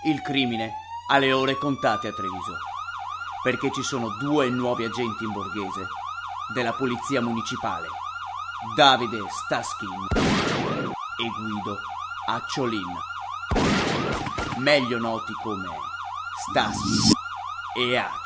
Il crimine ha le ore contate a Treviso, perché ci sono 2 nuovi agenti in borghese della polizia municipale, Davide Staschin e Guido Acciolin, meglio noti come Staschi e Ac.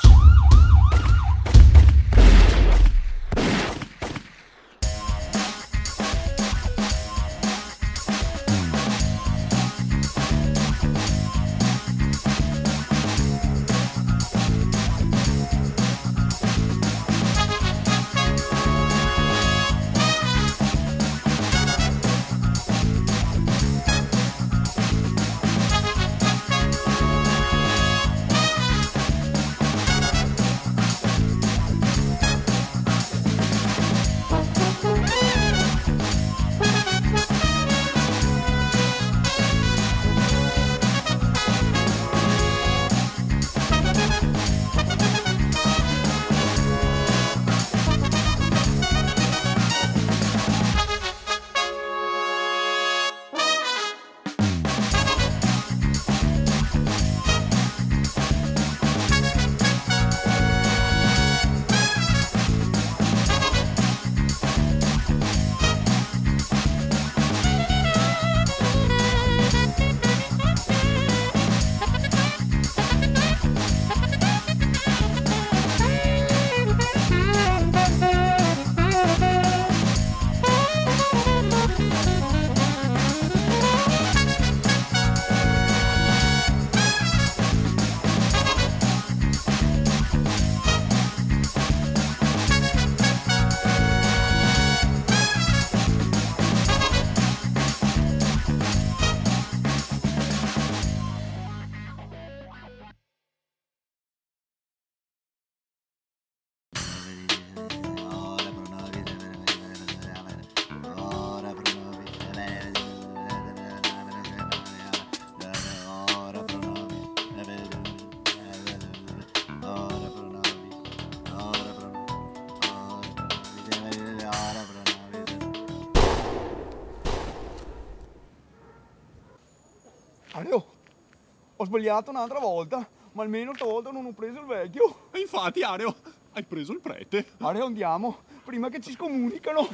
Areo, ho sbagliato un'altra volta, ma almeno stavolta non ho preso il vecchio. E infatti, Areo, hai preso il prete. Areo, andiamo, prima che ci scomunicano.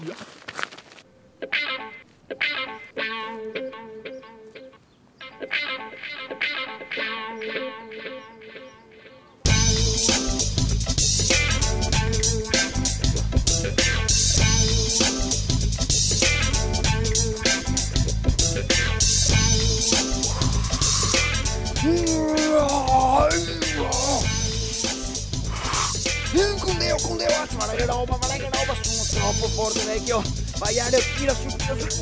Guarda che roba, sono troppo forte, vecchio. Vai Areo, tira su.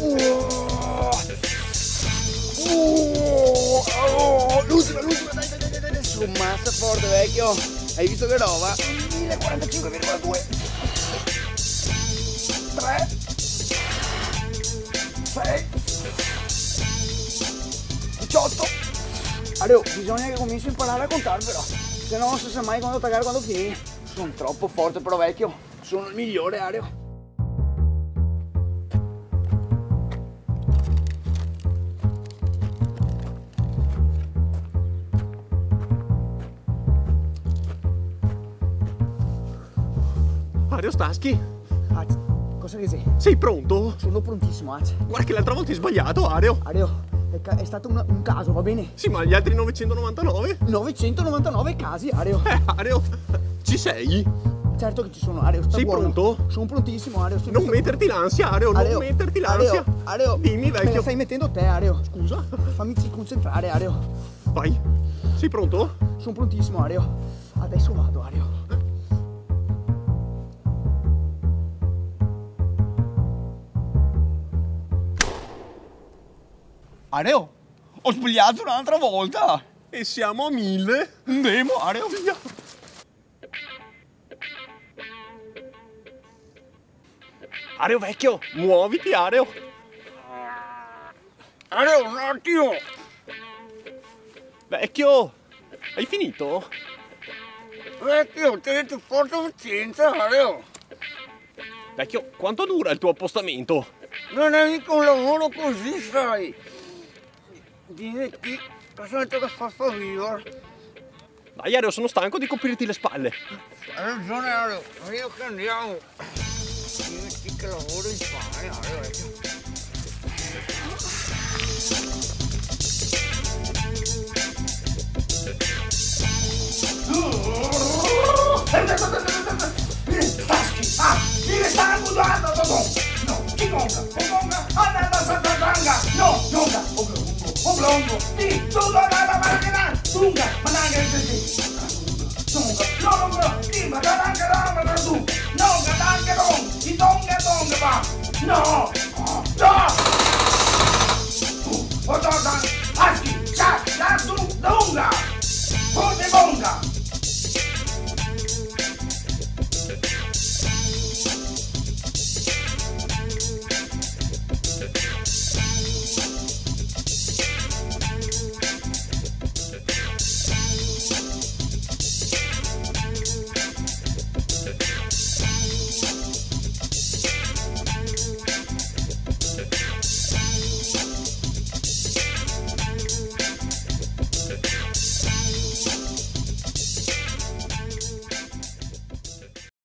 L'ultima, dai. Su, massa forte, vecchio. Hai visto che roba? 1045,2. 3. 6. 18. Areo, bisogna che cominci a imparare a contare però. Se no non si sa mai quando attaccare, quando finire. Sono troppo forte però, vecchio. Sono il migliore, Areo. Areo Staschi? Cosa che sei? Sei pronto? Sono prontissimo, Ac. Guarda che l'altra volta hai sbagliato, Areo. Areo, è stato un caso, va bene? Sì, ma gli altri 999? 999 casi, Areo. Areo, ci sei? Certo che ci sono, Areo, sta Sei buono. pronto? Sono prontissimo, Areo. Non metterti l'ansia, Areo, non metterti l'ansia. Areo, dimmi, me la vecchio. stai mettendo te, Areo. Scusa? Fammi concentrare, Areo. Vai. Sei pronto? Sono prontissimo, Areo. Adesso vado, Areo. Areo, ho sbagliato un'altra volta. E siamo a 1000. Andiamo, Areo, via. Areo vecchio, muoviti, Areo. Areo, un attimo. Vecchio, hai finito? Vecchio, tenete forte pazienza, Areo. Vecchio, quanto dura il tuo appostamento? Non è mica un lavoro così, sai. Vieni qui, Sento che fa ridere. Dai Areo, sono stanco di coprirti le spalle. Hai ragione Areo, ma io che andiamo. Metti che lavoro in fare, Areo, vecchio. Deve stare mudando, no, chi gonga, andando a Santa Tanga, no, gonga, oblongo, sì, tutto la macchina, tunga, ma neanche tunga, no, sì, ma neanche tu, no, neanche non, si tonga, va, no,